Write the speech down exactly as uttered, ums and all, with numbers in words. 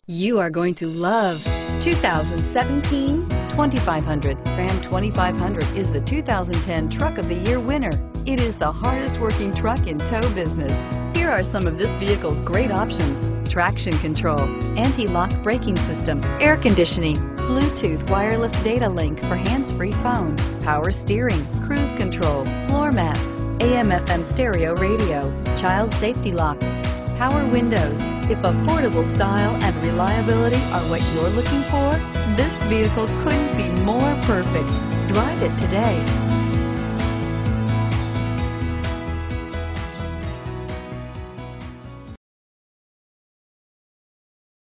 You are going to love two thousand seventeen twenty-five hundred. Ram twenty-five hundred is the two thousand ten Truck of the Year winner. It is the hardest working truck in tow business. Here are some of this vehicle's great options: traction control, anti-lock braking system, air conditioning, Bluetooth wireless data link for hands-free phone, power steering, cruise control, floor mats, A M F M stereo radio, child safety locks, power windows. If affordable style and reliability are what you're looking for, this vehicle couldn't be more perfect. Drive it today.